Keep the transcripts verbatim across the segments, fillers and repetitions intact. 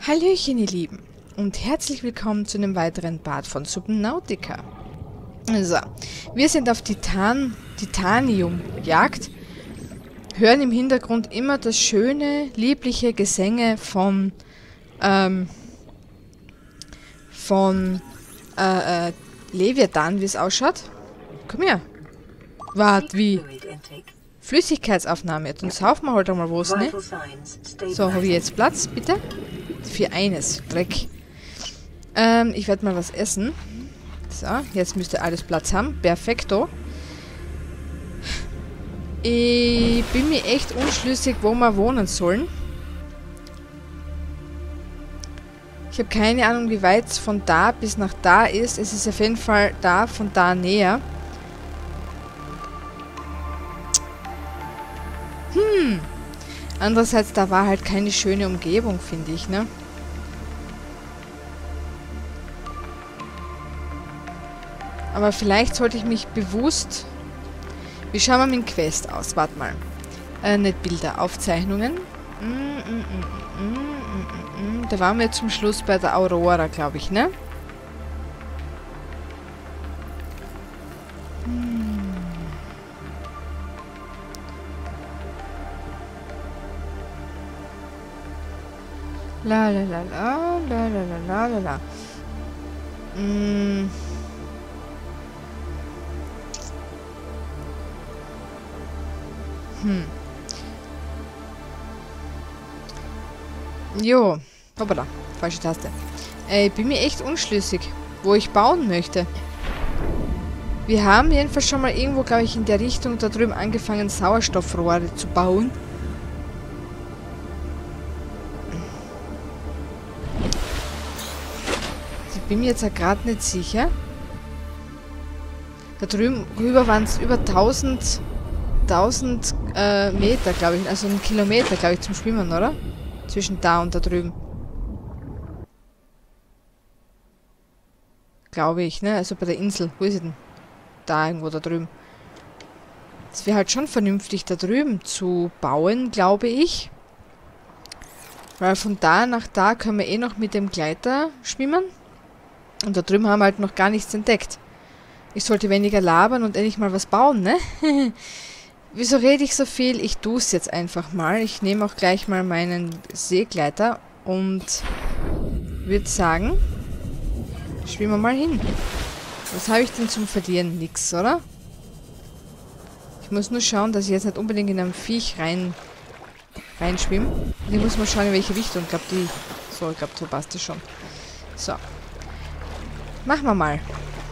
Hallöchen, ihr Lieben, und herzlich willkommen zu einem weiteren Part von Subnautica. So, wir sind auf Titan, Titanium-Jagd, hören im Hintergrund immer das schöne, liebliche Gesänge von, ähm, von, äh, äh, Leviathan, wie es ausschaut. Komm her. Wart, wie? Flüssigkeitsaufnahme. Dann saufen wir halt einmal was, ne? So, habe ich jetzt Platz, bitte? Für eines. Dreck. Ähm, ich werde mal was essen. So, jetzt müsste alles Platz haben. Perfekto. Ich bin mir echt unschlüssig, wo wir wohnen sollen. Ich habe keine Ahnung, wie weit es von da bis nach da ist. Es ist auf jeden Fall da, von da näher. Hm. Andererseits, da war halt keine schöne Umgebung, finde ich, ne? Aber vielleicht sollte ich mich bewusst... Wie schauen wir mit dem Quest aus? Warte mal. Äh, nicht Bilder, Aufzeichnungen. Mm, mm, mm, mm, mm, mm. Da waren wir zum Schluss bei der Aurora, glaube ich, ne? La la la la la la la la la. Mm. Hm. Jo. Hoppala. Falsche Taste. Äh, ich bin mir echt unschlüssig, wo ich bauen möchte. Wir haben jedenfalls schon mal irgendwo, glaube ich, in der Richtung da drüben angefangen, Sauerstoffrohre zu bauen. Ich bin mir jetzt ja gerade nicht sicher. Da drüben rüber waren es über tausend, tausend äh, Meter, glaube ich. Also einen Kilometer, glaube ich, zum Schwimmen, oder? Zwischen da und da drüben. Glaube ich, ne? Also bei der Insel. Wo ist sie denn? Da irgendwo da drüben. Es wäre halt schon vernünftig, da drüben zu bauen, glaube ich. Weil von da nach da können wir eh noch mit dem Gleiter schwimmen. Und da drüben haben wir halt noch gar nichts entdeckt. Ich sollte weniger labern und endlich mal was bauen, ne? Wieso rede ich so viel? Ich tue es jetzt einfach mal. Ich nehme auch gleich mal meinen Seegleiter und würde sagen, schwimmen wir mal hin. Was habe ich denn zum Verlieren? Nix, oder? Ich muss nur schauen, dass ich jetzt nicht unbedingt in einem Viech rein reinschwimme. Ich muss mal schauen, in welche Richtung. Ich glaube, die... So, ich glaube, so passt das schon. So. Machen wir mal.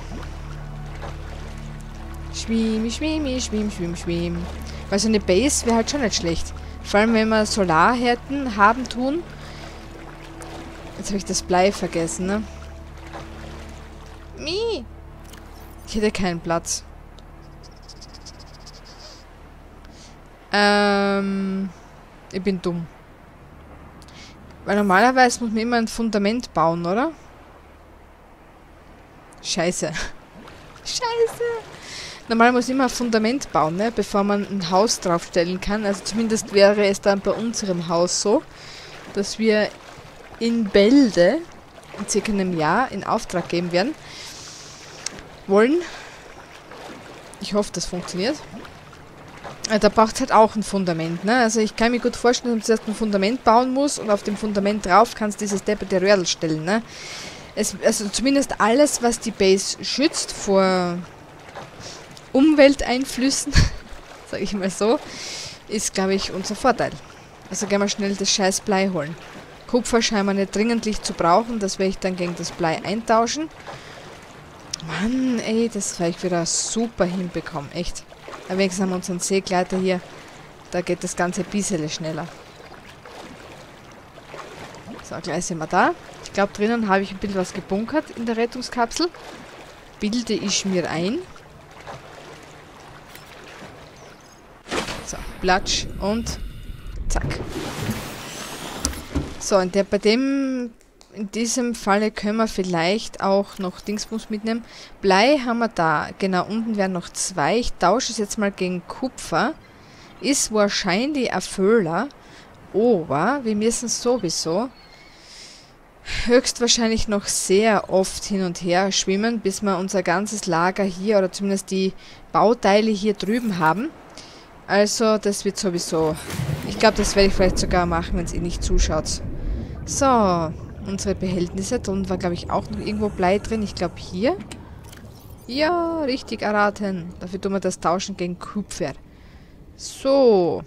Schwimm, schwimm, schwimm, schwimm, schwimm. Weil so eine Base wäre halt schon nicht schlecht. Vor allem, wenn wir Solar hätten, haben, tun. Jetzt habe ich das Blei vergessen, ne? Mie. Ich hätte keinen Platz. Ähm... Ich bin dumm. Weil normalerweise muss man immer ein Fundament bauen, oder? Scheiße. Scheiße. Normal muss immer ein Fundament bauen, ne? Bevor man ein Haus draufstellen kann. Also zumindest wäre es dann bei unserem Haus so, dass wir in Bälde in circa einem Jahr in Auftrag geben werden. Wollen. Ich hoffe, das funktioniert. Da braucht es halt auch ein Fundament, ne? Also ich kann mir gut vorstellen, dass man zuerst ein Fundament bauen muss und auf dem Fundament drauf kannst du dieses depperte Röhrl stellen, ne? Es, also zumindest alles, was die Base schützt vor Umwelteinflüssen, sage ich mal so, ist, glaube ich, unser Vorteil. Also gehen wir schnell das scheiß Blei holen. Kupfer scheint wir nicht dringentlich zu brauchen, das werde ich dann gegen das Blei eintauschen. Mann, ey, das werde ich wieder super hinbekommen, echt. Aber wenigstens haben wir unseren Seegleiter hier, da geht das Ganze ein bisschen schneller. So, gleich sind wir da. Ich glaube, drinnen habe ich ein bisschen was gebunkert in der Rettungskapsel. Bilde ich mir ein. So, platsch und zack. So, und der, bei dem, in diesem Falle können wir vielleicht auch noch Dingsbums mitnehmen. Blei haben wir da. Genau, unten wären noch zwei. Ich tausche es jetzt mal gegen Kupfer. Ist wahrscheinlich ein Fehler. Aber wir müssen sowieso höchstwahrscheinlich noch sehr oft hin und her schwimmen, bis wir unser ganzes Lager hier oder zumindest die Bauteile hier drüben haben. Also das wird sowieso... Ich glaube, das werde ich vielleicht sogar machen, wenn es ihr nicht zuschaut. So, unsere Behältnisse. Da unten war, glaube ich, auch noch irgendwo Blei drin. Ich glaube hier. Ja, richtig erraten. Dafür tun wir das tauschen gegen Kupfer. So.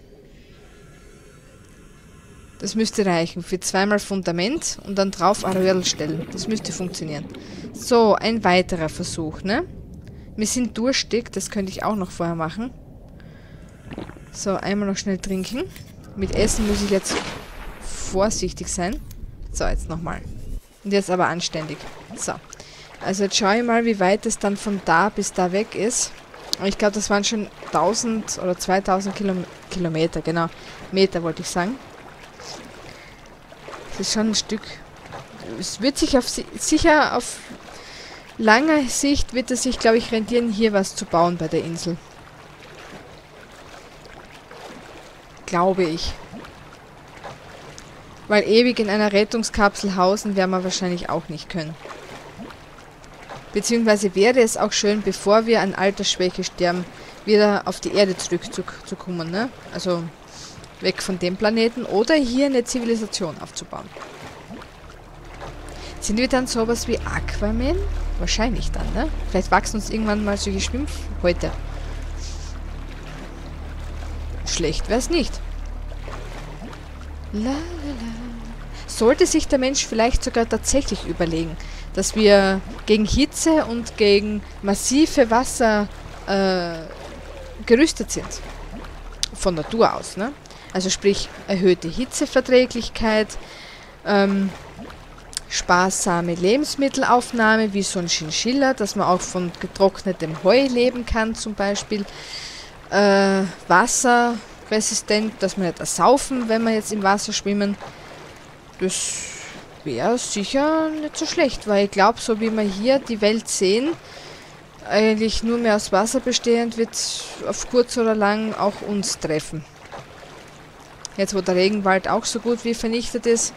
Das müsste reichen für zweimal Fundament und dann drauf ein Röhrl stellen. Das müsste funktionieren. So, ein weiterer Versuch, ne? Wir sind durstig, das könnte ich auch noch vorher machen. So, einmal noch schnell trinken. Mit Essen muss ich jetzt vorsichtig sein. So, jetzt nochmal. Und jetzt aber anständig. So. Also jetzt schaue ich mal, wie weit es dann von da bis da weg ist. Ich glaube, das waren schon tausend oder zweitausend Kilom Kilometer, genau. Meter wollte ich sagen. Das ist schon ein Stück. Es wird sich auf sicher auf lange Sicht wird es sich, glaube ich, rentieren, hier was zu bauen bei der Insel. Glaube ich. Weil ewig in einer Rettungskapsel hausen werden wir wahrscheinlich auch nicht können. Beziehungsweise wäre es auch schön, bevor wir an Altersschwäche sterben, wieder auf die Erde zurückzukommen, ne? Also weg von dem Planeten oder hier eine Zivilisation aufzubauen. Sind wir dann sowas wie Aquaman? Wahrscheinlich dann, ne? Vielleicht wachsen uns irgendwann mal solche Schwimmhäute. Schlecht wäre es nicht. La, la, la. Sollte sich der Mensch vielleicht sogar tatsächlich überlegen, dass wir gegen Hitze und gegen massive Wasser äh, gerüstet sind. Von Natur aus, ne? Also sprich, erhöhte Hitzeverträglichkeit, ähm, sparsame Lebensmittelaufnahme, wie so ein Chinchilla, dass man auch von getrocknetem Heu leben kann zum Beispiel. Äh, wasserresistent, dass wir nicht ersaufen, wenn wir jetzt im Wasser schwimmen. Das wäre sicher nicht so schlecht, weil ich glaube, so wie wir hier die Welt sehen, eigentlich nur mehr aus Wasser bestehend, wird auf kurz oder lang auch uns treffen. Jetzt, wo der Regenwald auch so gut wie vernichtet ist.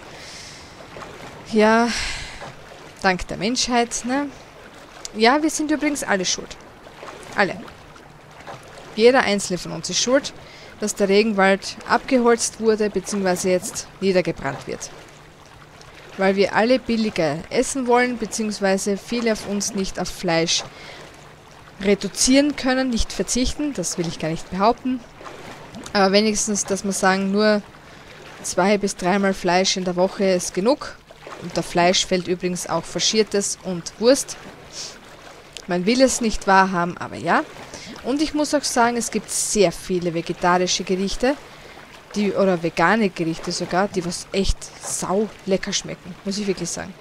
Ja, dank der Menschheit, ne? Ja, wir sind übrigens alle schuld. Alle. Jeder einzelne von uns ist schuld, dass der Regenwald abgeholzt wurde, beziehungsweise jetzt niedergebrannt wird. Weil wir alle billiger essen wollen, beziehungsweise viele auf uns nicht auf Fleisch reduzieren können, nicht verzichten, das will ich gar nicht behaupten. Aber wenigstens, dass wir sagen, nur zwei bis dreimal Fleisch in der Woche ist genug. Unter Fleisch fällt übrigens auch Faschiertes und Wurst. Man will es nicht wahrhaben, aber ja. Und ich muss auch sagen, es gibt sehr viele vegetarische Gerichte, die oder vegane Gerichte sogar, die was echt sau lecker schmecken, muss ich wirklich sagen.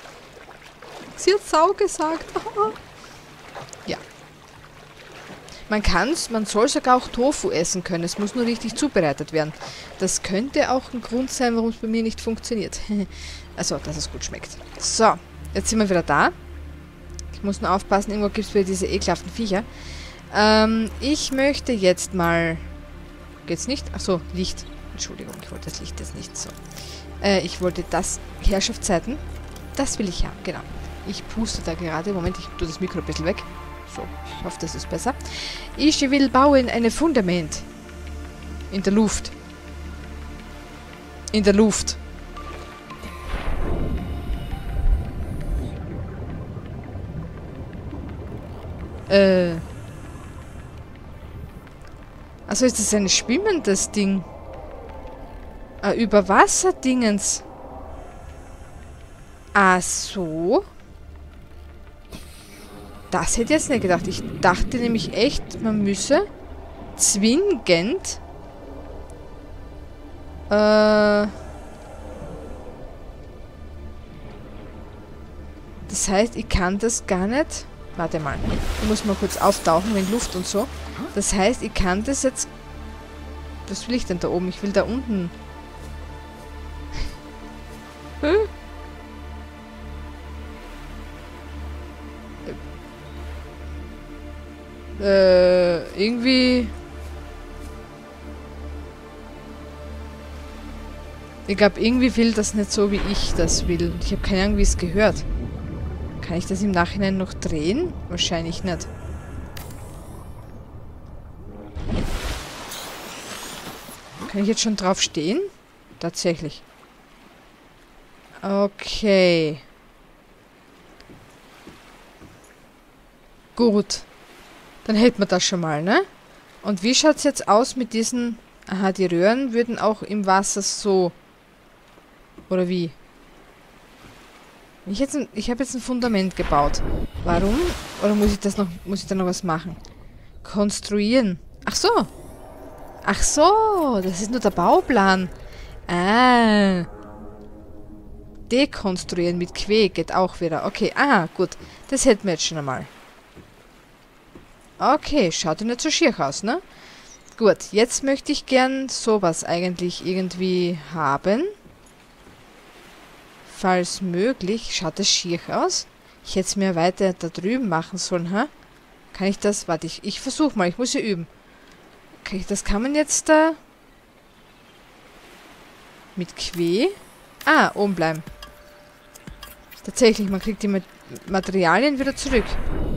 Sie hat sau gesagt. Ja. Man kann's, man soll sogar auch Tofu essen können. Es muss nur richtig zubereitet werden. Das könnte auch ein Grund sein, warum es bei mir nicht funktioniert. Also, dass es gut schmeckt. So, jetzt sind wir wieder da. Ich muss nur aufpassen, irgendwo gibt es wieder diese ekelhaften Viecher. Ähm, ich möchte jetzt mal... Geht's nicht? Achso, Licht. Entschuldigung, ich wollte das Licht jetzt nicht so. Äh, ich wollte das... Herrschaftszeiten. Das will ich haben, genau. Ich puste da gerade. Moment, ich tue das Mikro ein bisschen weg. So, ich hoffe, das ist besser. Ich will bauen ein Fundament. In der Luft. In der Luft. Äh. Also ist das ein schwimmendes Ding? Ein Überwasserdingens. Ach so. Das hätte ich jetzt nicht gedacht. Ich dachte nämlich echt, man müsse zwingend äh, das heißt, ich kann das gar nicht. Warte mal. Ich muss mal kurz auftauchen in Luft und so. Das heißt, ich kann das jetzt... Was will ich denn da oben? Ich will da unten... Hm? Äh, irgendwie... Ich glaube, irgendwie will das nicht so, wie ich das will. Ich habe keine Ahnung, wie es gehört. Kann ich das im Nachhinein noch drehen? Wahrscheinlich nicht. Kann ich jetzt schon drauf stehen? Tatsächlich. Okay. Gut. Dann hält man das schon mal, ne? Und wie schaut es jetzt aus mit diesen... Aha, die Röhren würden auch im Wasser so... Oder wie? Ich, jetzt ein, ich habe jetzt ein Fundament gebaut. Warum? Oder muss ich das noch... Muss ich da noch was machen? Konstruieren. Ach so. Ach so. Das ist nur der Bauplan. Ah. Dekonstruieren mit Que geht auch wieder. Okay, aha, gut. Das hätten wir jetzt schon einmal. Okay, schaut ja nicht so schier aus, ne? Gut, jetzt möchte ich gern sowas eigentlich irgendwie haben. Falls möglich. Schaut das schier aus? Ich hätte es mir weiter da drüben machen sollen, ha? Kann ich das... Warte, ich, ich versuche mal. Ich muss ja üben. Kann ich, das kann man jetzt da... Mit Que... Ah, oben bleiben. Tatsächlich, man kriegt die Materialien wieder zurück.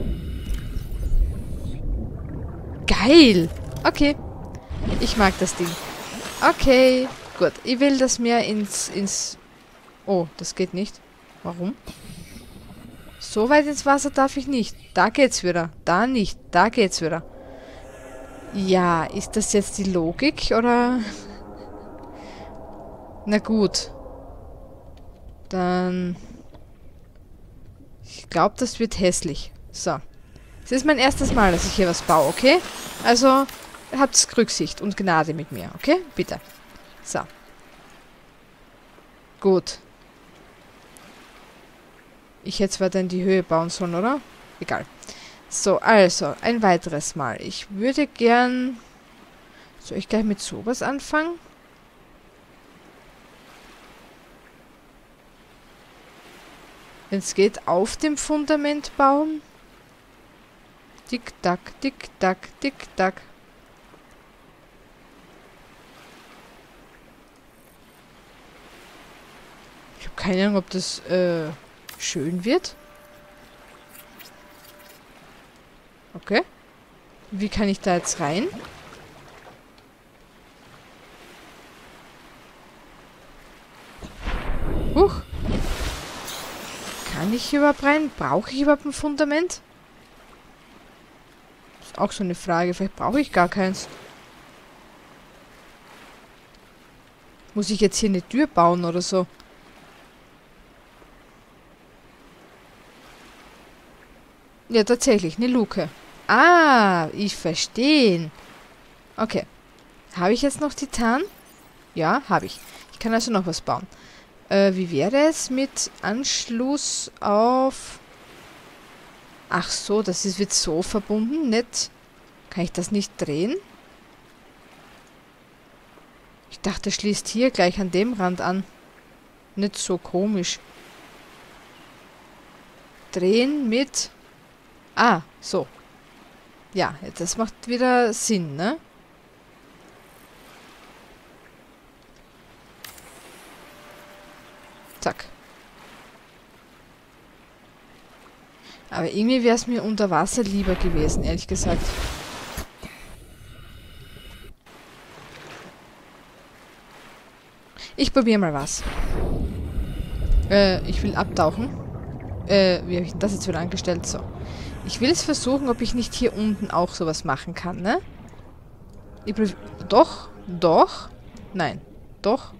Geil! Okay. Ich mag das Ding. Okay, gut. Ich will das mehr ins... ins oh, das geht nicht. Warum? So weit ins Wasser darf ich nicht. Da geht's wieder. Da nicht. Da geht's wieder. Ja, ist das jetzt die Logik, oder... Na gut. Dann... Ich glaube, das wird hässlich. So. Es ist mein erstes Mal, dass ich hier was baue, okay? Also, habt Rücksicht und Gnade mit mir, okay? Bitte. So. Gut. Ich hätte zwar dann die Höhe bauen sollen, oder? Egal. So, also, ein weiteres Mal. Ich würde gern... Soll ich gleich mit sowas anfangen? Wenn es geht, auf dem Fundament bauen. Tick-Tack, Tick-Tack, Tick-Tack. Ich habe keine Ahnung, ob das äh, schön wird. Okay. Wie kann ich da jetzt rein? Huch. Kann ich überhaupt rein? Brauche ich überhaupt ein Fundament? Ist auch so eine Frage. Vielleicht brauche ich gar keins. Muss ich jetzt hier eine Tür bauen oder so? Ja, tatsächlich. Eine Luke. Ah, ich verstehe. Okay. Habe ich jetzt noch Titan? Ja, habe ich. Ich kann also noch was bauen. Äh, wie wäre es mit Anschluss auf... Ach so, das ist, wird so verbunden, nicht? Kann ich das nicht drehen? Ich dachte, schließt hier gleich an dem Rand an. Nicht so komisch. Drehen mit... Ah, so. Ja, das macht wieder Sinn, ne? Zack. Aber irgendwie wäre es mir unter Wasser lieber gewesen, ehrlich gesagt. Ich probiere mal was. Äh, ich will abtauchen. Äh, wie habe ich denn das jetzt wieder angestellt? So. Ich will es versuchen, ob ich nicht hier unten auch sowas machen kann, ne? Ich probier- Doch, doch. Nein, doch.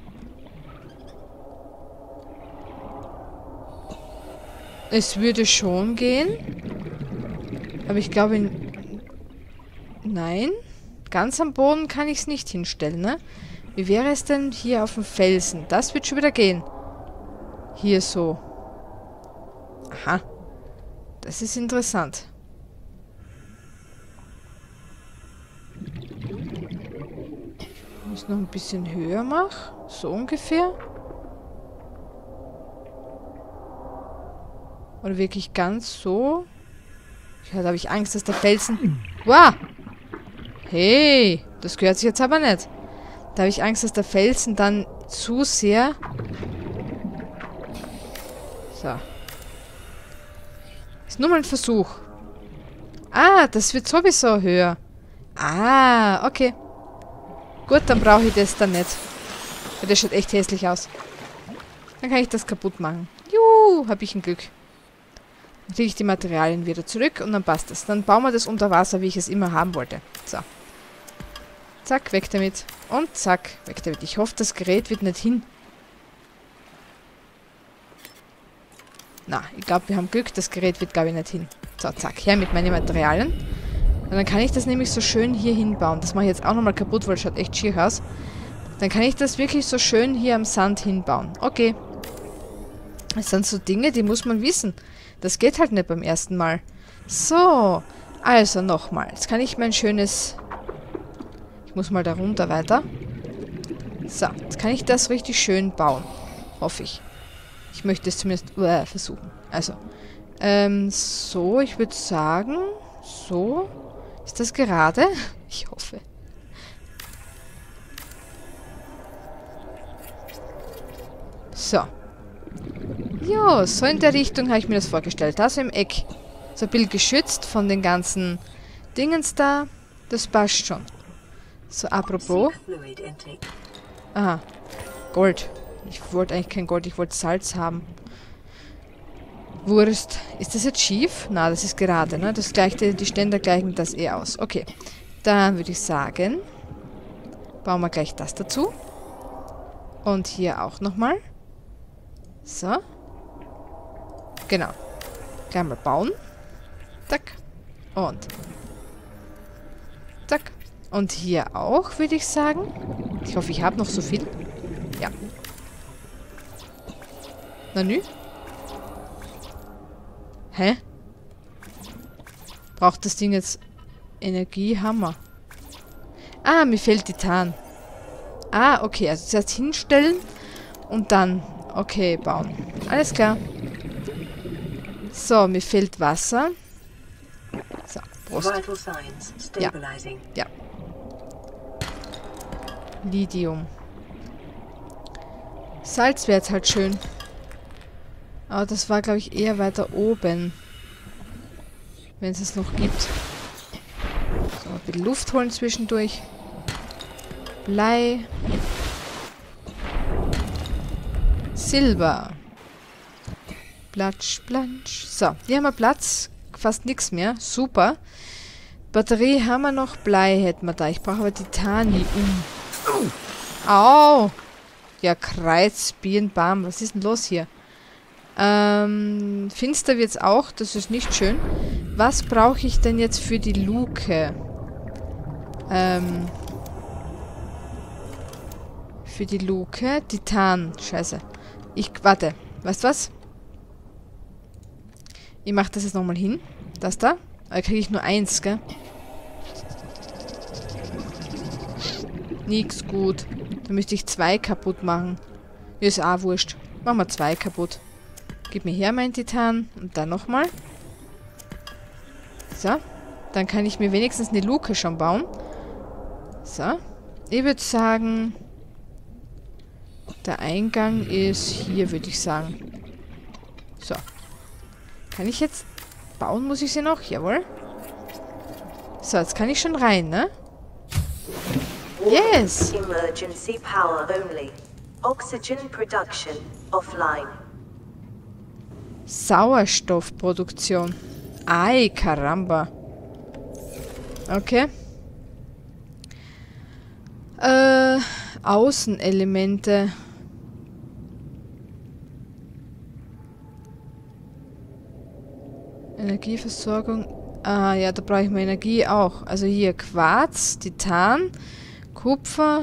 Es würde schon gehen. Aber ich glaube... Nein. Ganz am Boden kann ich es nicht hinstellen, ne? Wie wäre es denn hier auf dem Felsen? Das wird schon wieder gehen. Hier so. Aha. Das ist interessant. Wenn ich es noch ein bisschen höher mache. So ungefähr. Oder wirklich ganz so? Ja, da habe ich Angst, dass der Felsen... Wow! Hey! Das gehört sich jetzt aber nicht. Da habe ich Angst, dass der Felsen dann zu sehr... So. Ist nur mal ein Versuch. Ah, das wird sowieso höher. Ah, okay. Gut, dann brauche ich das dann nicht. Weil das schaut echt hässlich aus. Dann kann ich das kaputt machen. Juhu, habe ich ein Glück. Dann kriege ich die Materialien wieder zurück und dann passt das. Dann bauen wir das unter Wasser, wie ich es immer haben wollte. So. Zack, weg damit. Und zack, weg damit. Ich hoffe, das Gerät wird nicht hin. Na, ich glaube, wir haben Glück. Das Gerät wird, glaube ich, nicht hin. So, zack, her mit meinen Materialien. Und dann kann ich das nämlich so schön hier hinbauen. Das mache ich jetzt auch nochmal kaputt, weil es schaut echt schier aus. Dann kann ich das wirklich so schön hier am Sand hinbauen. Okay. Das sind so Dinge, die muss man wissen. Das geht halt nicht beim ersten Mal. So, also nochmal. Jetzt kann ich mein schönes... Ich muss mal da runter weiter. So, jetzt kann ich das richtig schön bauen. Hoffe ich. Ich möchte es zumindest uh, versuchen. Also, ähm, so, ich würde sagen, so. Ist das gerade? Ich hoffe. So. Jo, so in der Richtung habe ich mir das vorgestellt. Also im Eck. So ein bisschen geschützt von den ganzen Dingens da. Das passt schon. So, apropos. Aha. Gold. Ich wollte eigentlich kein Gold, ich wollte Salz haben. Wurst. Ist das jetzt schief? Na, das ist gerade, ne? Das gleicht, die Ständer gleichen das eh aus. Okay. Dann würde ich sagen, bauen wir gleich das dazu. Und hier auch nochmal. So. Genau. Gleich mal bauen. Zack. Und. Zack. Und hier auch, würde ich sagen. Ich hoffe, ich habe noch so viel. Ja. Na nü? Hä? Braucht das Ding jetzt Energiehammer? Ah, mir fehlt Titan. Ah, okay. Also zuerst hinstellen und dann, okay, bauen. Alles klar. So, mir fehlt Wasser. So, Prost. Ja. Ja. Lithium. Salz wäre jetzt halt schön. Aber das war, glaube ich, eher weiter oben. Wenn es es noch gibt. So, ein bisschen Luft holen zwischendurch. Blei. Silber. Platsch, platsch. So, hier haben wir Platz. Fast nichts mehr. Super. Batterie haben wir noch. Blei hätten wir da. Ich brauche aber Titanium. Au! Ja, Kreuz, Birnbaum. Was ist denn los hier? Ähm, finster wird's auch. Das ist nicht schön. Was brauche ich denn jetzt für die Luke? Ähm... Für die Luke. Titan. Scheiße. Ich, warte. Weißt du was? Ich mache das jetzt nochmal hin. Das da. Da kriege ich nur eins, gell? Nix gut. Da müsste ich zwei kaputt machen. Ist auch wurscht. Machen wir zwei kaputt. Gib mir her mein Titan. Und dann nochmal. So. Dann kann ich mir wenigstens eine Luke schon bauen. So. Ich würde sagen... Der Eingang ist hier, würde ich sagen. So. Kann ich jetzt bauen? Muss ich sie noch? Jawohl. So, jetzt kann ich schon rein, ne? Yes! Emergency power only. Oxygen production offline. Sauerstoffproduktion. Ei, Karamba. Okay. Äh, Außenelemente. Energieversorgung. Ah, ja, da brauche ich mal Energie auch. Also hier Quarz, Titan, Kupfer.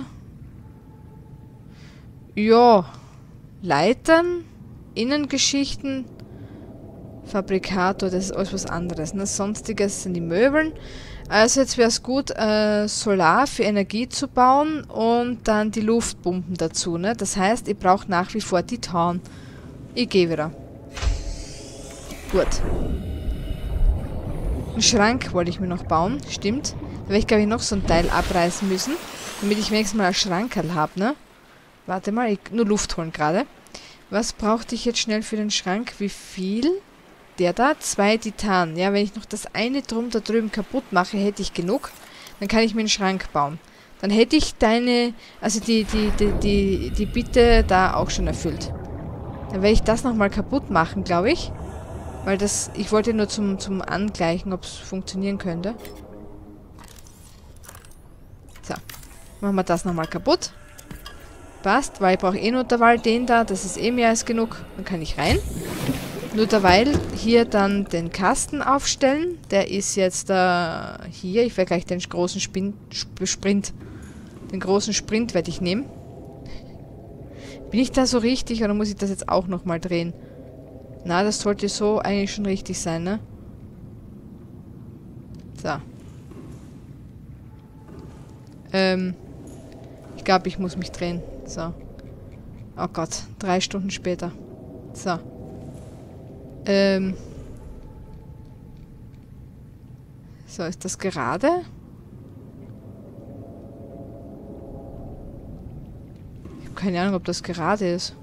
Ja. Leitern, Innengeschichten, Fabrikator, das ist alles was anderes. Ne? Sonstiges sind die Möbeln. Also jetzt wäre es gut, äh, Solar für Energie zu bauen und dann die Luftpumpen dazu. Ne? Das heißt, ich brauche nach wie vor Titan. Ich gehe wieder. Gut. Einen Schrank wollte ich mir noch bauen, stimmt. Da werde ich, glaube ich, noch so ein Teil abreißen müssen, damit ich wenigstens mal einen Schrankerl habe, ne? Warte mal, ich, nur Luft holen gerade. Was brauchte ich jetzt schnell für den Schrank? Wie viel? Der da? Zwei Titan. Ja, wenn ich noch das eine drum da drüben kaputt mache, hätte ich genug. Dann kann ich mir einen Schrank bauen. Dann hätte ich deine, also die, die, die, die, die Bitte da auch schon erfüllt. Dann werde ich das nochmal kaputt machen, glaube ich. Weil das, ich wollte nur zum, zum Angleichen, ob es funktionieren könnte. So, machen wir das nochmal kaputt. Passt, weil ich brauche eh nur derweil den da, das ist eh mehr als genug. Dann kann ich rein. Nur derweil hier dann den Kasten aufstellen. Der ist jetzt äh, hier. Ich werde gleich den großen Spin Sprint. Den großen Sprint werde ich nehmen. Bin ich da so richtig oder muss ich das jetzt auch nochmal drehen? Na, das sollte so eigentlich schon richtig sein, ne? So. Ähm. Ich glaube, ich muss mich drehen. So. Oh Gott, drei Stunden später. So. Ähm. So, ist das gerade? Ich habe keine Ahnung, ob das gerade ist.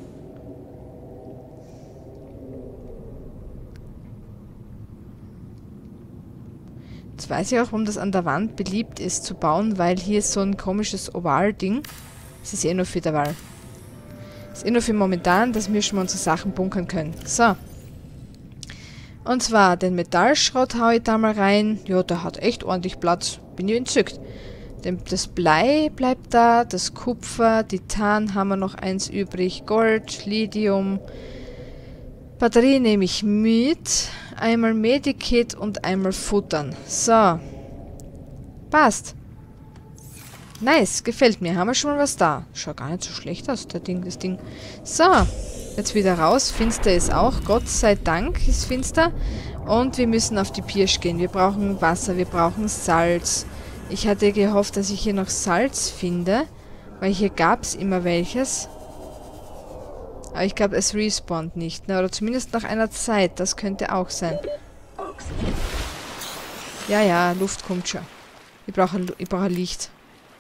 Jetzt weiß ich auch, warum das an der Wand beliebt ist zu bauen, weil hier ist so ein komisches Oval-Ding. Es ist eh nur für derweil. Es ist eh nur für momentan, dass wir schon mal unsere Sachen bunkern können. So. Und zwar, den Metallschrott haue ich da mal rein. Ja, der hat echt ordentlich Platz. Bin ich entzückt. Das Blei bleibt da, das Kupfer, Titan haben wir noch eins übrig, Gold, Lithium. Batterie nehme ich mit. Einmal Medikit und einmal Futtern. So. Passt. Nice, gefällt mir. Haben wir schon mal was da. Schaut gar nicht so schlecht aus, der Ding, das Ding. So. Jetzt wieder raus. Finster ist auch. Gott sei Dank ist finster. Und wir müssen auf die Pirsch gehen. Wir brauchen Wasser, wir brauchen Salz. Ich hatte gehofft, dass ich hier noch Salz finde. Weil hier gab es immer welches. Aber ich glaube, es respawnt nicht. Ne? Oder zumindest nach einer Zeit. Das könnte auch sein. Ja, ja, Luft kommt schon. Ich brauche ich brauche Licht.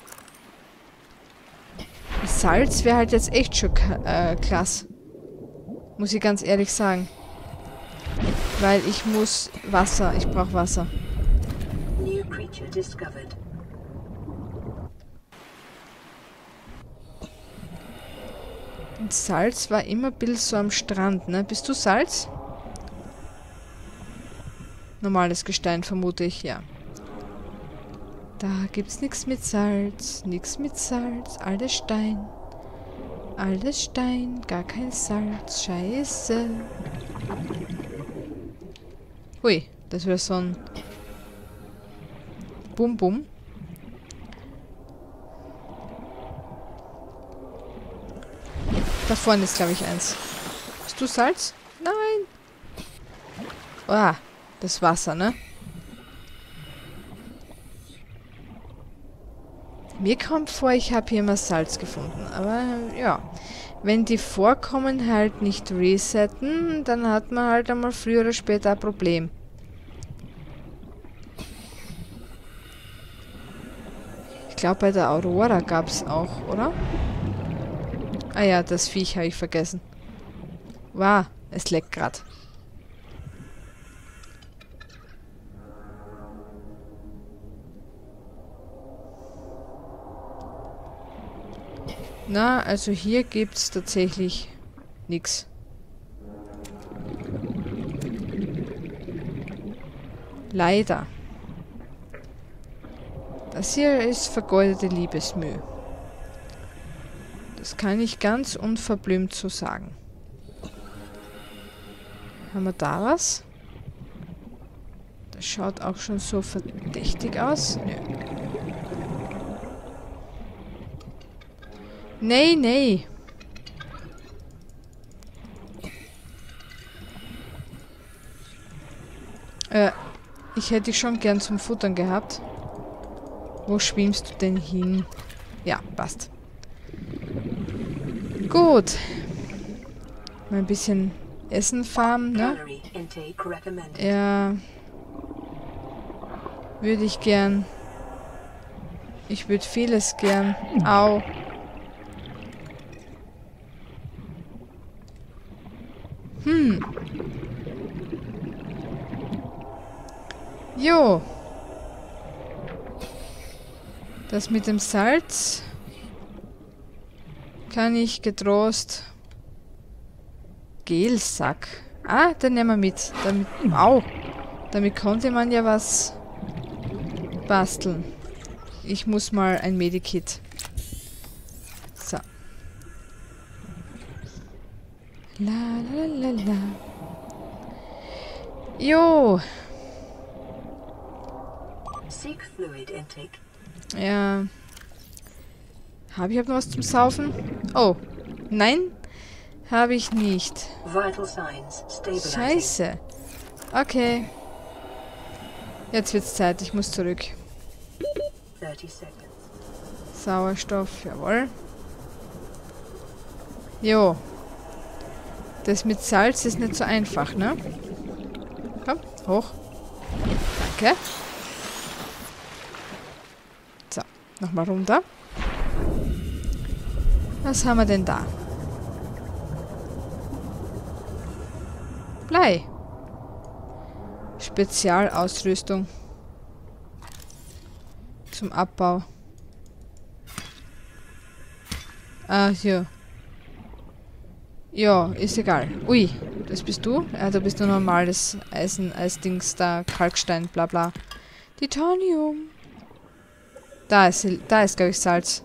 Salz wäre halt jetzt echt schon äh, klasse. Muss ich ganz ehrlich sagen. Weil ich muss Wasser. Ich brauche Wasser. New creature discovered. Und Salz war immer ein bisschen so am Strand, ne? Bist du Salz? Normales Gestein, vermute ich, ja. Da gibt's nichts mit Salz, nichts mit Salz, alles Stein. Alles Stein, gar kein Salz, scheiße. Hui, das wäre so ein Bum-Bum. Da vorne ist, glaube ich, eins. Hast du Salz? Nein. Ah, das Wasser, ne? Mir kommt vor, ich habe hier mal Salz gefunden. Aber ja, wenn die Vorkommen halt nicht resetten, dann hat man halt einmal früher oder später ein Problem. Ich glaube, bei der Aurora gab es auch, oder? Ah ja, das Viech habe ich vergessen. Wow, es leckt gerade. Na, also hier gibt es tatsächlich nichts. Leider. Das hier ist vergeudete Liebesmüh. Das kann ich ganz unverblümt so sagen. Haben wir da was? Das schaut auch schon so verdächtig aus. Nö. Nee, nee. Äh, ich hätte dich schon gern zum Futtern gehabt. Wo schwimmst du denn hin? Ja, passt. Gut. Mal ein bisschen Essen farmen, ne? Ja. Würde ich gern. Ich würde vieles gern. Au. Hm. Jo. Das mit dem Salz kann ich getrost... Gelsack. Ah, den nehmen wir mit. Damit, au. Damit konnte man ja was basteln. Ich muss mal ein Medikit. So. La la la la. Jo. Seek fluid intake. Ja. Habe ich noch was zum Saufen? Oh. Nein. Habe ich nicht. Vital signs stabilizing. Scheiße. Okay. Jetzt wird's Zeit. Ich muss zurück. thirty seconds. Sauerstoff. Jawohl. Jo. Das mit Salz ist nicht so einfach, ne? Komm, hoch. Danke. So, nochmal runter. Was haben wir denn da? Blei. Spezialausrüstung. Zum Abbau. Ah, hier. Ja, ist egal. Ui, das bist du? Ja, du bist nur normales Eisen, Eisdings da, Kalkstein, bla bla. Titanium. Da ist, da ist, glaube ich, Salz.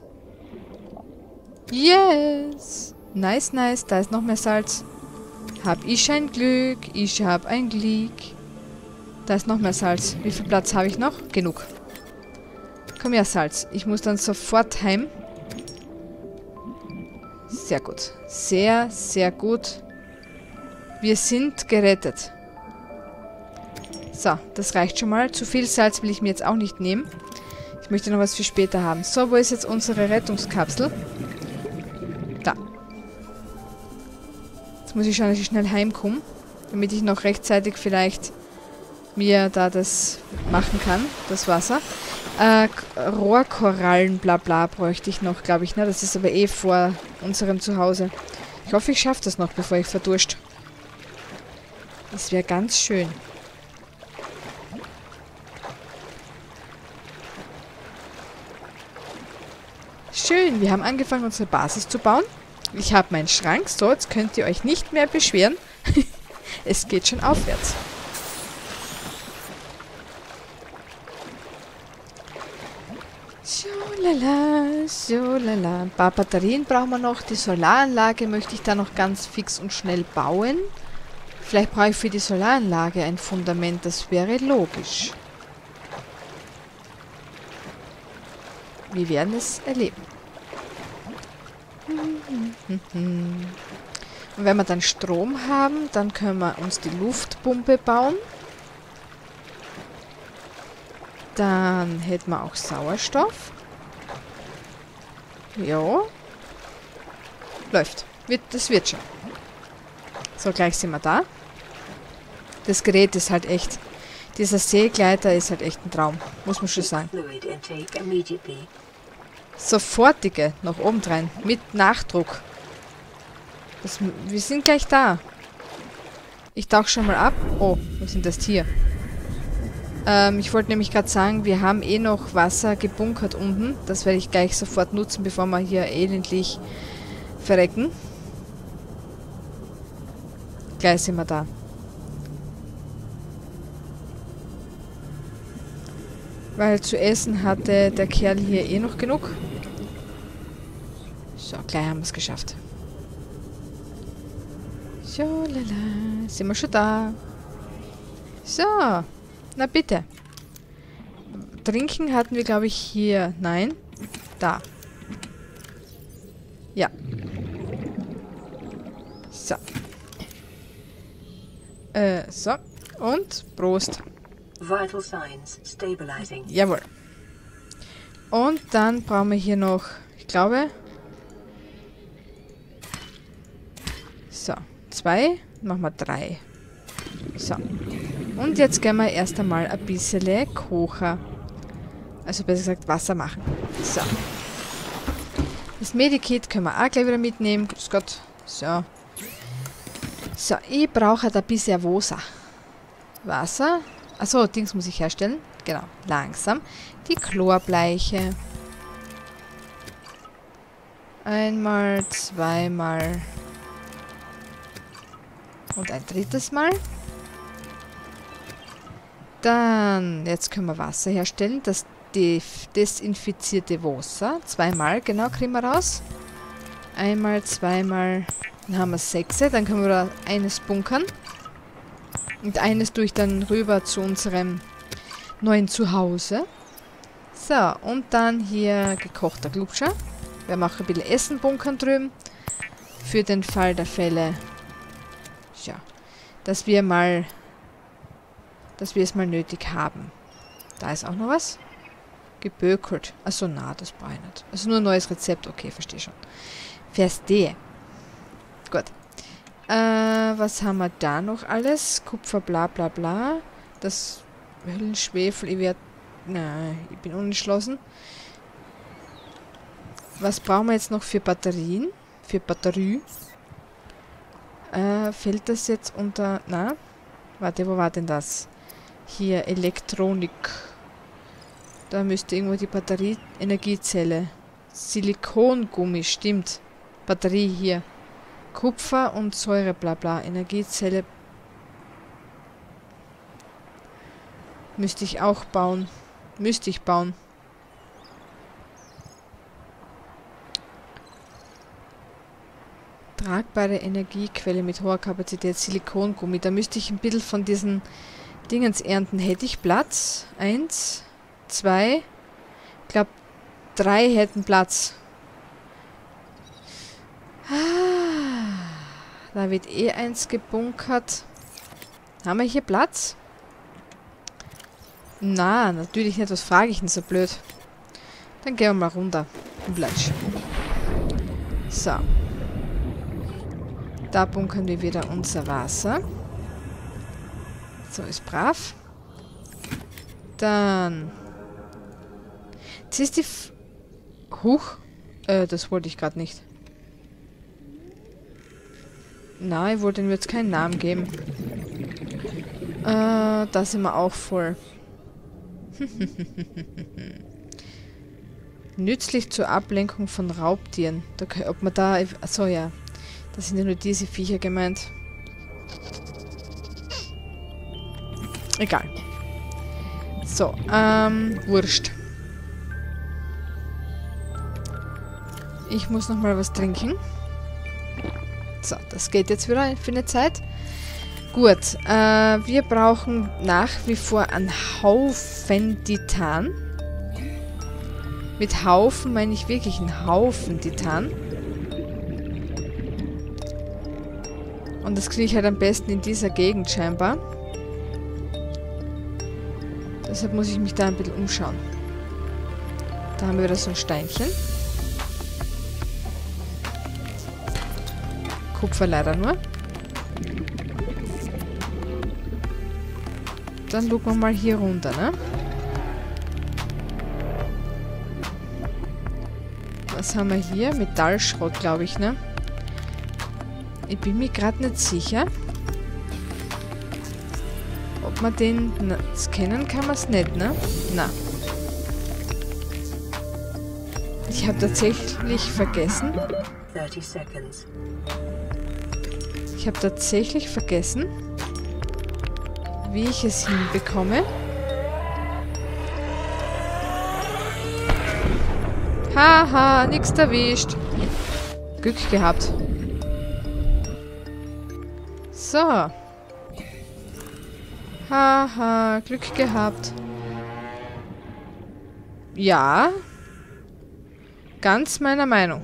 Yes! Nice, nice. Da ist noch mehr Salz. Hab ich ein Glück. Ich hab ein Glück. Da ist noch mehr Salz. Wie viel Platz habe ich noch? Genug. Komm her, Salz. Ich muss dann sofort heim. Sehr gut. Sehr, sehr gut. Wir sind gerettet. So, das reicht schon mal. Zu viel Salz will ich mir jetzt auch nicht nehmen. Ich möchte noch was für später haben. So, wo ist jetzt unsere Rettungskapsel? Da. Jetzt muss ich schauen, dass ich schnell heimkomme. Damit ich noch rechtzeitig vielleicht mir da das machen kann. Das Wasser. Äh, Rohrkorallen, bla bla, bräuchte ich noch, glaube ich. Ne? Das ist aber eh vor unserem Zuhause. Ich hoffe, ich schaffe das noch, bevor ich verdurst. Das wäre ganz schön. Schön, wir haben angefangen, unsere Basis zu bauen. Ich habe meinen Schrank. So, jetzt könnt ihr euch nicht mehr beschweren. Es geht schon aufwärts. So lala, so lala. Ein paar Batterien brauchen wir noch. Die Solaranlage möchte ich da noch ganz fix und schnell bauen. Vielleicht brauche ich für die Solaranlage ein Fundament. Das wäre logisch. Wir werden es erleben. Und wenn wir dann Strom haben, dann können wir uns die Luftpumpe bauen. Dann hätten wir auch Sauerstoff. Ja. Läuft. Wird, das wird schon. So, gleich sind wir da. Das Gerät ist halt echt... Dieser Seegleiter ist halt echt ein Traum. Muss man schon sagen. Sofortige, noch obendrein. Mit Nachdruck. Das, wir sind gleich da. Ich tauche schon mal ab. Oh, was sind das hier? Ähm, ich wollte nämlich gerade sagen, wir haben eh noch Wasser gebunkert unten. Das werde ich gleich sofort nutzen, bevor wir hier elendlich verrecken. Gleich sind wir da. Weil zu essen hatte der Kerl hier eh noch genug. So, gleich haben wir es geschafft. So, lala. Sind wir schon da. So. Na bitte. Trinken hatten wir, glaube ich, hier. Nein. Da. Ja. So. Äh, so. Und Prost. Vital signs stabilizing. Jawohl. Und dann brauchen wir hier noch, ich glaube... So. Zwei. Machen wir drei. So. Und jetzt gehen wir erst einmal ein bisschen kochen. Also besser gesagt Wasser machen. So. Das Medikit können wir auch gleich wieder mitnehmen. Grüß Gott. So. So, ich brauche da ein bisschen Wasser. Wasser. Achso, Dings muss ich herstellen. Genau, langsam. Die Chlorbleiche. Einmal, zweimal. Und ein drittes Mal. Dann, jetzt können wir Wasser herstellen. Das desinfizierte Wasser. Zweimal, genau, kriegen wir raus. Einmal, zweimal. Dann haben wir sechs. Dann können wir da eines bunkern. Und eines tue ich dann rüber zu unserem neuen Zuhause. So, und dann hier gekochter Glutscher. Wir machen ein bisschen Essen bunkern drüben. Für den Fall der Fälle. Ja, dass wir mal, dass wir es mal nötig haben. Da ist auch noch was. Gebökelt. Achso, na, das brauche ich nicht. Also nur ein neues Rezept. Okay, verstehe schon. Verstehe. Gut. Äh, was haben wir da noch alles? Kupfer, bla bla bla. Das Hüllenschwefel, ich werde... Nein, ich bin unentschlossen. Was brauchen wir jetzt noch für Batterien? Für Batterie? Äh, fällt das jetzt unter... Na? Warte, wo war denn das? Hier, Elektronik. Da müsste irgendwo die Batterie... Energiezelle. Silikongummi, stimmt. Batterie hier. Kupfer und Säure, bla bla. Energiezelle. Müsste ich auch bauen. Müsste ich bauen. Tragbare Energiequelle mit hoher Kapazität, Silikongummi. Da müsste ich ein bisschen von diesen Dingens ernten. Hätte ich Platz? Eins, zwei, ich glaube drei hätten Platz. Ah, da wird eh eins gebunkert. Haben wir hier Platz? Na, natürlich nicht. Was frage ich denn so blöd? Dann gehen wir mal runter. Blatsch. So. Da bunkern wir wieder unser Wasser. So, ist brav. Dann. Jetzt ist die... F Huch. Äh, das wollte ich gerade nicht. Nein, ich wollte ihm jetzt keinen Namen geben. Äh, da sind wir auch voll. Nützlich zur Ablenkung von Raubtieren. Da, ob man da... Achso, ja. Das sind ja nur diese Viecher gemeint. Egal. So, ähm, wurscht. Ich muss noch mal was trinken. So, das geht jetzt wieder für eine Zeit. Gut, äh, wir brauchen nach wie vor einen Haufen Titan. Mit Haufen meine ich wirklich einen Haufen Titan. Und das kriege ich halt am besten in dieser Gegend scheinbar. Deshalb muss ich mich da ein bisschen umschauen. Da haben wir wieder so ein Steinchen. Kupfer leider nur. Dann gucken wir mal hier runter, ne? Was haben wir hier? Metallschrott, glaube ich, ne? Ich bin mir gerade nicht sicher. Ob man den... Na, scannen kann man es nicht, ne? Na. Ich habe tatsächlich vergessen. thirty seconds. Ich habe tatsächlich vergessen, wie ich es hinbekomme. Haha, nix erwischt. Glück gehabt. So. Haha, Glück gehabt. Ja. Ganz meiner Meinung.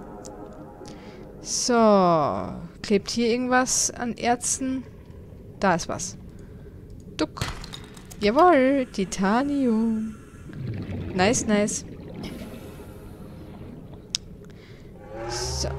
So. Klebt hier irgendwas an Erzen? Da ist was. Duck. Jawohl, Titanium. Nice, nice. So.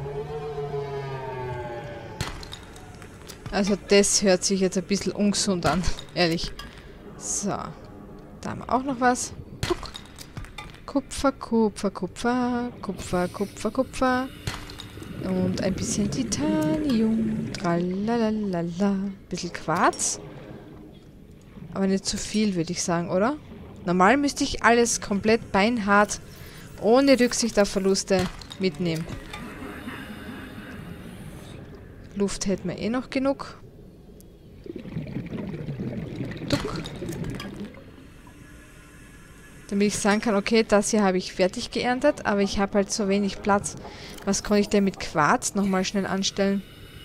Also das hört sich jetzt ein bisschen ungesund an, ehrlich. So. Da haben wir auch noch was. Duck. Kupfer, Kupfer, Kupfer, Kupfer, Kupfer, Kupfer. Und ein bisschen Titanium. Tralalala. Bisschen Quarz. Aber nicht zu viel, würde ich sagen, oder? Normal müsste ich alles komplett beinhart, ohne Rücksicht auf Verluste, mitnehmen. Luft hätten wir eh noch genug. Duck. Damit ich sagen kann, okay, das hier habe ich fertig geerntet, aber ich habe halt so wenig Platz. Was kann ich denn mit Quarz nochmal schnell anstellen?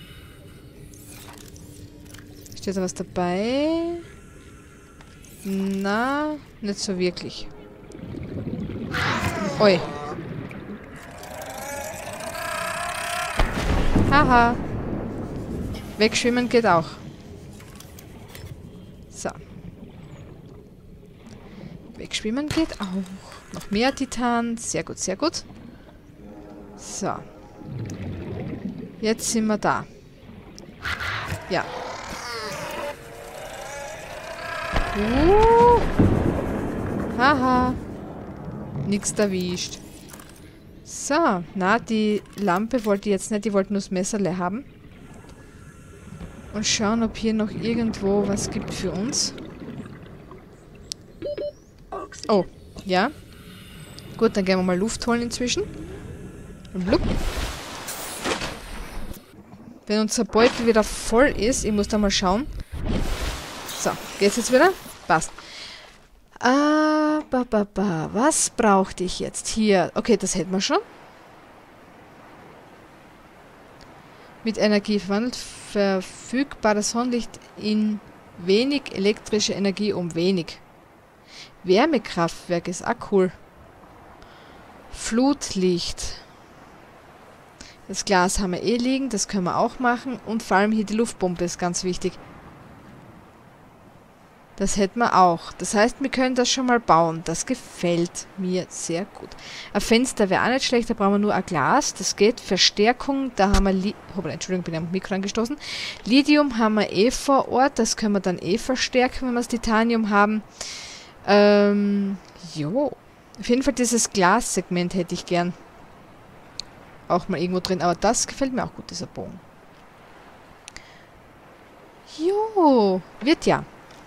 Steht da was dabei? Na, nicht so wirklich. Ui. Haha. Wegschwimmen geht auch. So. Wegschwimmen geht auch. Noch mehr Titan. Sehr gut, sehr gut. So. Jetzt sind wir da. Ja. Uh. Haha. Nix erwischt. So. Na, die Lampe wollte ich jetzt nicht. Die wollte nur das Messerle haben. Und schauen, ob hier noch irgendwo was gibt für uns. Oh, ja. Gut, dann gehen wir mal Luft holen inzwischen. Blub. Wenn unser Beutel wieder voll ist, ich muss da mal schauen. So, geht's jetzt wieder? Passt. Ah, ba, ba, ba. Was brauchte ich jetzt hier? Okay, das hätten wir schon. Mit Energie verwandelt, verfügbares Sonnenlicht in wenig elektrische Energie um wenig. Wärmekraftwerk ist auch cool. Flutlicht. Das Glas haben wir eh liegen, das können wir auch machen. Und vor allem hier die Luftpumpe ist ganz wichtig. Das hätten wir auch. Das heißt, wir können das schon mal bauen. Das gefällt mir sehr gut. Ein Fenster wäre auch nicht schlecht, da brauchen wir nur ein Glas. Das geht. Verstärkung, da haben wir... Li oh, Entschuldigung, bin am Mikro angestoßen. Lithium haben wir eh vor Ort. Das können wir dann eh verstärken, wenn wir das Titanium haben. Ähm, jo. Auf jeden Fall dieses Glassegment hätte ich gern. Auch mal irgendwo drin. Aber das gefällt mir auch gut, dieser Bogen. Jo. Wird ja.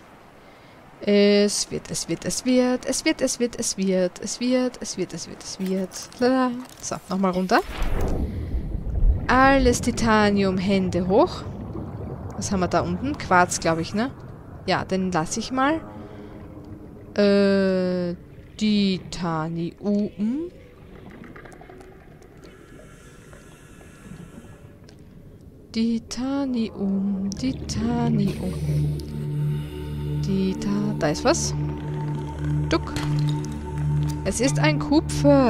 Es wird, es wird, es wird, es wird, es wird, es wird, es wird, es wird, es wird, es wird. Lala. So, nochmal runter. Alles Titanium, Hände hoch. Was haben wir da unten? Quarz, glaube ich, ne? Ja, den lasse ich mal. Äh, Titanium. Titanium, Titanium. Die, da, da ist was. Duck. Es ist ein Kupfer.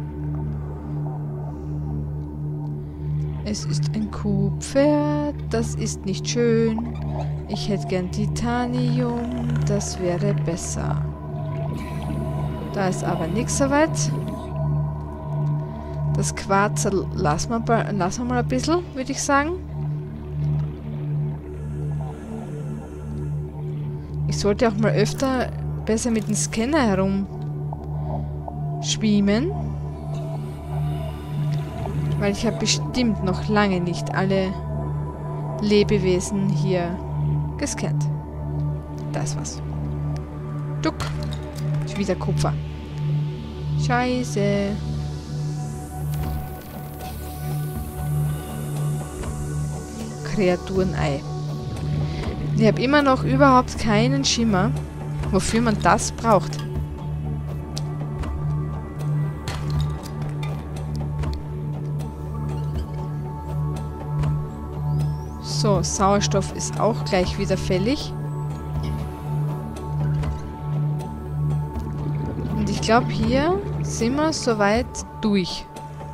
Es ist ein Kupfer. Das ist nicht schön. Ich hätte gern Titanium. Das wäre besser. Da ist aber nichts soweit. Das Quarz lassen wir, mal, lassen wir mal ein bisschen, würde ich sagen. Ich sollte auch mal öfter besser mit dem Scanner herumschwimmen. Weil ich habe bestimmt noch lange nicht alle Lebewesen hier gescannt. Da ist was. Duck. Ist wieder Kupfer. Scheiße. Kreaturenei. Ich habe immer noch überhaupt keinen Schimmer, wofür man das braucht. So, Sauerstoff ist auch gleich wieder fällig. Und ich glaube, hier sind wir soweit durch.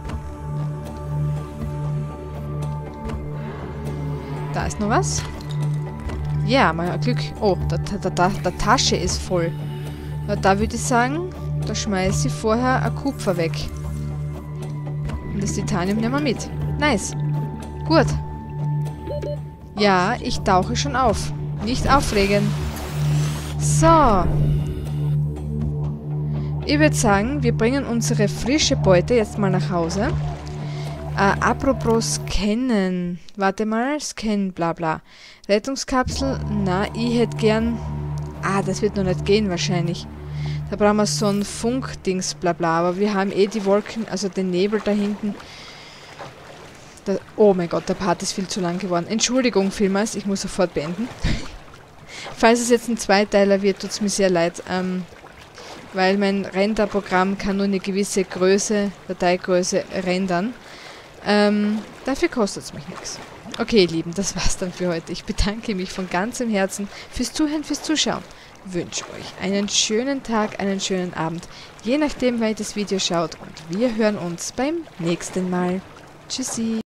Da ist noch was. Ja, mal Glück. Oh, der, der, der, der Tasche ist voll. Ja, da würde ich sagen, da schmeiße ich vorher ein Kupfer weg. Und das Titanium nehmen wir mit. Nice. Gut. Ja, ich tauche schon auf. Nicht aufregen. So. Ich würde sagen, wir bringen unsere frische Beute jetzt mal nach Hause. Äh, apropos scannen. Warte mal, scannen, bla bla. Rettungskapsel, na, ich hätte gern... Ah, das wird noch nicht gehen wahrscheinlich. Da brauchen wir so ein Funkdings, bla bla. Aber wir haben eh die Wolken, also den Nebel da hinten. Da, oh mein Gott, der Part ist viel zu lang geworden. Entschuldigung vielmals, ich muss sofort beenden. Falls es jetzt ein Zweiteiler wird, tut es mir sehr leid. Ähm, weil mein Renderprogramm kann nur eine gewisse Größe, Dateigröße rendern. Ähm, dafür kostet es mich nichts. Okay, ihr Lieben, das war's dann für heute. Ich bedanke mich von ganzem Herzen fürs Zuhören, fürs Zuschauen. Wünsche euch einen schönen Tag, einen schönen Abend, je nachdem, wann ihr das Video schaut. Und wir hören uns beim nächsten Mal. Tschüssi!